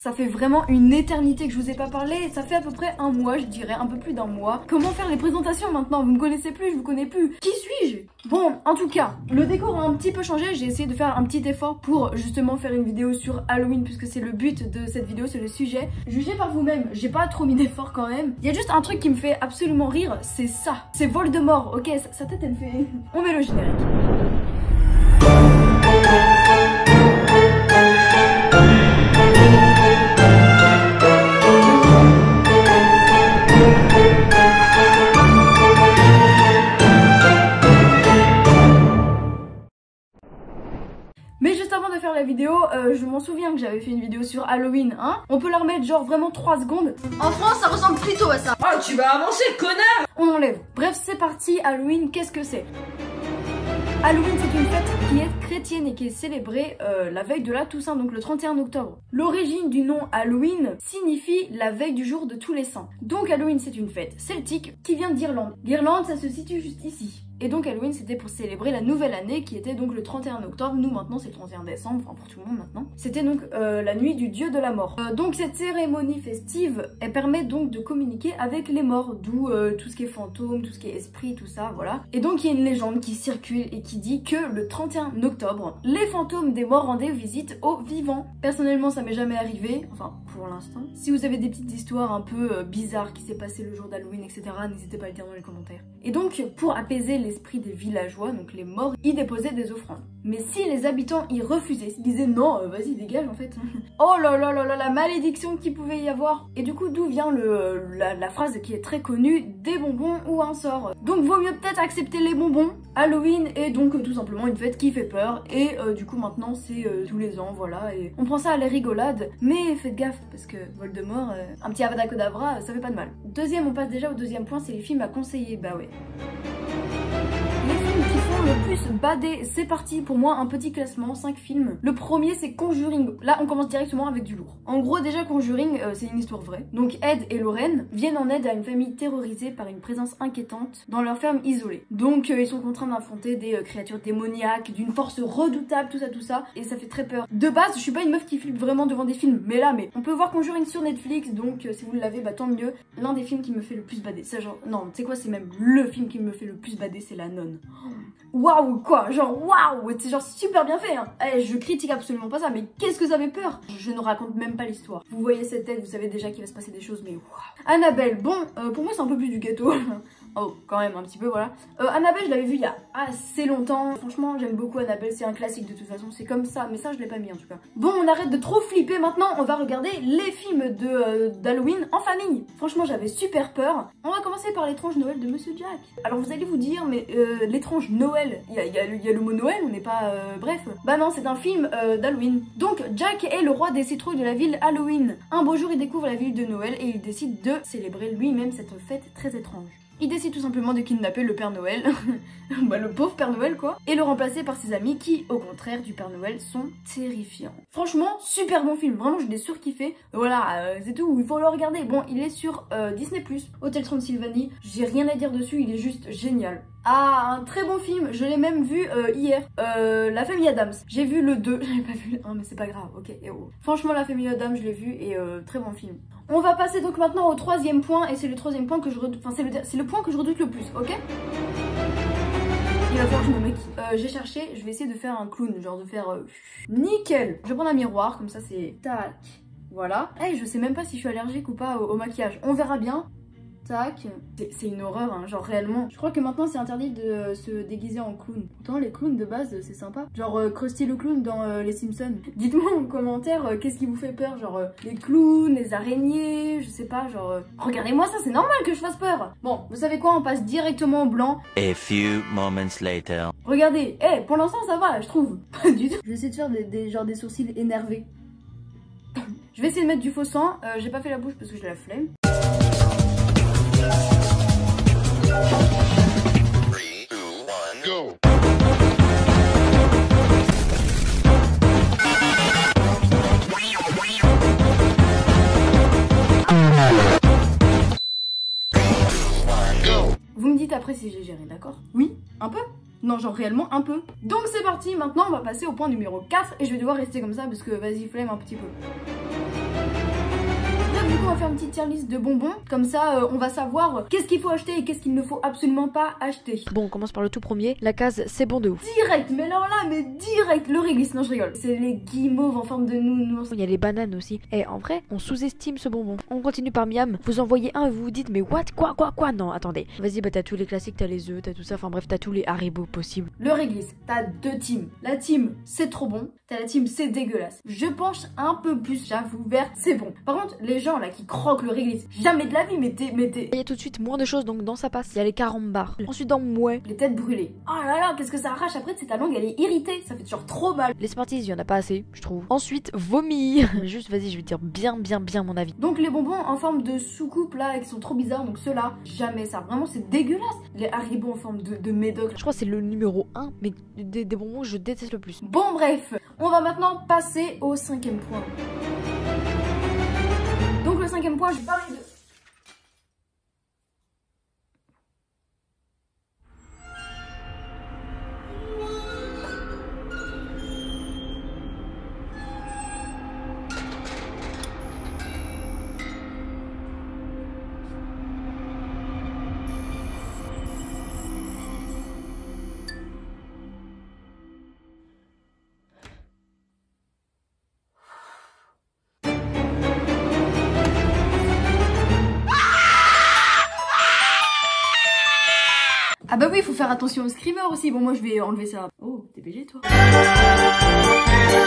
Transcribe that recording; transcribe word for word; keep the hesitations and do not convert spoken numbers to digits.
Ça fait vraiment une éternité que je vous ai pas parlé. Ça fait à peu près un mois, je dirais, un peu plus d'un mois. Comment faire les présentations maintenant? Vous me connaissez plus, je vous connais plus. Qui suis-je? Bon, en tout cas, le décor a un petit peu changé. J'ai essayé de faire un petit effort pour justement faire une vidéo sur Halloween, puisque c'est le but de cette vidéo, c'est le sujet. Jugez par vous-même, j'ai pas trop mis d'effort quand même. Il y a juste un truc qui me fait absolument rire, c'est ça. C'est Voldemort, ok, sa, sa tête elle fait... On met le générique. Mais juste avant de faire la vidéo, euh, je m'en souviens que j'avais fait une vidéo sur Halloween, hein. On peut la remettre genre vraiment trois secondes. En France, ça ressemble plutôt à ça. Oh, tu vas avancer, connard! On enlève. Bref, c'est parti. Halloween, qu'est-ce que c'est? Halloween, c'est une fête qui est chrétienne et qui est célébrée euh, la veille de la Toussaint, donc le trente et un octobre. L'origine du nom Halloween signifie la veille du jour de tous les saints. Donc Halloween, c'est une fête celtique qui vient d'Irlande. L'Irlande, ça se situe juste ici. Et donc Halloween, c'était pour célébrer la nouvelle année qui était donc le trente et un octobre. Nous maintenant c'est le trente et un décembre, enfin pour tout le monde maintenant. C'était donc euh, la nuit du dieu de la mort. Euh, donc cette cérémonie festive, elle permet donc de communiquer avec les morts, d'où euh, tout ce qui est fantôme, tout ce qui est esprit, tout ça, voilà. Et donc il y a une légende qui circule et qui dit que le trente et un octobre, les fantômes des morts rendaient visite aux vivants. Personnellement ça m'est jamais arrivé, enfin pour l'instant. Si vous avez des petites histoires un peu euh, bizarres qui s'est passé le jour d'Halloween, et cetera, n'hésitez pas à le dire dans les commentaires. Et donc pour apaiser les l'esprit des villageois, donc les morts, y déposaient des offrandes. Mais si les habitants y refusaient, s'ils disaient non, euh, vas-y dégage en fait. Oh là là là là, la malédiction qu'il pouvait y avoir. Et du coup d'où vient le, la, la phrase qui est très connue, des bonbons ou un sort. Donc vaut mieux peut-être accepter les bonbons. Halloween est donc euh, tout simplement une fête qui fait peur et euh, du coup maintenant c'est euh, tous les ans, voilà, et on prend ça à la rigolade, mais faites gaffe parce que Voldemort, euh, un petit Avada Kedavra, ça fait pas de mal. Deuxième, on passe déjà au deuxième point, c'est les films à conseiller, bah ouais. Les films qui font le plus bader, c'est parti pour moi un petit classement, cinq films. Le premier c'est Conjuring, là on commence directement avec du lourd. En gros déjà Conjuring euh, c'est une histoire vraie. Donc Ed et Lorraine viennent en aide à une famille terrorisée par une présence inquiétante dans leur ferme isolée. Donc euh, ils sont contraints d'affronter des euh, créatures démoniaques, d'une force redoutable, tout ça tout ça, et ça fait très peur. De base je suis pas une meuf qui flippe vraiment devant des films, mais là mais on peut voir Conjuring sur Netflix, donc euh, si vous l'avez bah tant mieux. L'un des films qui me fait le plus bader, c'est genre, non tu sais quoi, c'est même le film qui me fait le plus bader, c'est La Nonne. Waouh quoi, genre waouh, c'est genre super bien fait hein. Eh, je critique absolument pas ça, mais qu'est-ce que ça fait peur. Je ne raconte même pas l'histoire. Vous voyez cette tête, vous savez déjà qu'il va se passer des choses, mais waouh. Annabelle, bon, euh, pour moi c'est un peu plus du gâteau. Oh, quand même, un petit peu, voilà. Euh, Annabelle, je l'avais vu il y a assez longtemps. Franchement, j'aime beaucoup Annabelle, c'est un classique de toute façon, c'est comme ça. Mais ça, je l'ai pas mis en tout cas. Bon, on arrête de trop flipper maintenant, on va regarder les films de euh, d'Halloween en famille. Franchement, j'avais super peur. On va commencer par l'étrange Noël de Monsieur Jack. Alors, vous allez vous dire, mais euh, l'étrange Noël, il y a, y, a, y a le mot Noël, on n'est pas... Euh, bref. Bah non, c'est un film euh, d'Halloween. Donc, Jack est le roi des citrouilles de la ville Halloween. Un beau jour, il découvre la ville de Noël et il décide de célébrer lui-même cette fête très étrange. Il décide tout simplement de kidnapper le Père Noël, bah le pauvre Père Noël quoi, et le remplacer par ses amis qui, au contraire du Père Noël, sont terrifiants. Franchement, super bon film, vraiment je l'ai surkiffé. Voilà, euh, c'est tout, il faut le regarder. Bon, il est sur euh, Disney plus, Hôtel Transylvanie, j'ai rien à dire dessus, il est juste génial. Ah, un très bon film, je l'ai même vu euh, hier, euh, La Famille Adams. J'ai vu le deux, j'avais pas vu le un mais c'est pas grave, ok. Et oh. Franchement La Famille Adams je l'ai vu et euh, très bon film. On va passer donc maintenant au troisième point et c'est le troisième point que je redoute, enfin c'est le, c'est le point que je redoute le plus, ok. Il va falloir que je me maquille. Euh, j'ai cherché, je vais essayer de faire un clown, genre de faire euh, nickel. Je vais prendre un miroir, comme ça c'est tac, voilà. Eh, hey, je sais même pas si je suis allergique ou pas au, au maquillage, on verra bien. Tac, c'est une horreur hein, genre réellement. Je crois que maintenant c'est interdit de se déguiser en clown. Pourtant les clowns de base c'est sympa. Genre euh, Krusty le clown dans euh, les Simpsons. Dites-moi en commentaire euh, qu'est-ce qui vous fait peur. Genre euh, les clowns, les araignées, je sais pas, genre... Euh... Regardez-moi ça, c'est normal que je fasse peur. Bon, vous savez quoi, on passe directement au blanc. A few moments later. Regardez, eh, hey, pour l'instant ça va, je trouve. Pas du tout. Je vais essayer de faire des, des, genre des sourcils énervés. Je vais essayer de mettre du faux sang. Euh, J'ai pas fait la bouche parce que j'ai la flemme. three, two, one, go! Vous me dites après si j'ai géré, d'accord? Oui? Un peu? Non, genre réellement un peu. Donc c'est parti, maintenant on va passer au point numéro quatre et je vais devoir rester comme ça parce que vas-y flemme un petit peu. du coup on va faire une petite tier list de bonbons. Comme ça euh, on va savoir euh, qu'est-ce qu'il faut acheter et qu'est-ce qu'il ne faut absolument pas acheter. Bon, on commence par le tout premier. La case, c'est bon de ouf. Direct, mais alors là, mais direct, le réglisse, non je rigole. C'est les guimauves en forme de nounours. Il y a les bananes aussi. Et en vrai, on sous-estime ce bonbon. On continue par Miam. Vous envoyez un et vous vous dites, mais what? Quoi, quoi, quoi? Non, attendez. Vas-y, bah t'as tous les classiques, t'as les œufs, t'as tout ça. Enfin bref, t'as tous les Haribo possibles. Le réglisse, t'as deux teams. La team, c'est trop bon. T'as la team, c'est dégueulasse. Je penche un peu plus, j'avoue, vert, c'est bon. Par contre, les gens là qui croquent le réglisse, jamais de la vie, mais t'es, mais t'es... Il y a tout de suite moins de choses, donc dans ça passe. Il y a les carambars. Ensuite, dans mouais. Les têtes brûlées. Oh là là, qu'est-ce que ça arrache après, c'est ta langue, elle est irritée. Ça fait toujours trop mal. Les Smarties, il y en a pas assez, je trouve. Ensuite, vomi. Juste, vas-y, je vais te dire bien, bien, bien mon avis. Donc les bonbons en forme de soucoupe là, qui sont trop bizarres, donc ceux-là, jamais ça. Vraiment, c'est dégueulasse. Les Haribo en forme de, de médoc. Je crois que c'est le numéro un, mais des, des bonbons que je déteste le plus. Bon bref, on va maintenant passer au cinquième point. Donc le cinquième point, je parle de... Ah bah oui, il faut faire attention aux screamers aussi. Bon, moi je vais enlever ça. Oh, t'es B G toi.